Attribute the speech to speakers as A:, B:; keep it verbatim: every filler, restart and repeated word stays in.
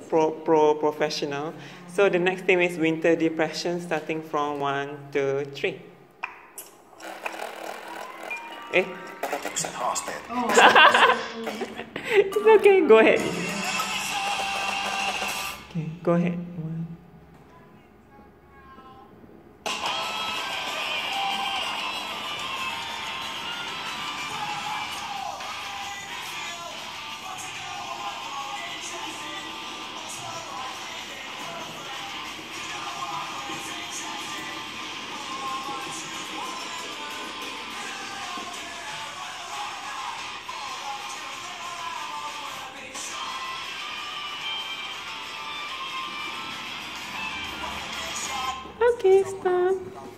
A: pro, pro professional. So the next theme is winter depression, starting from one, two, three. Eh? It's okay, go ahead. Okay, go ahead. One. Okay, stop.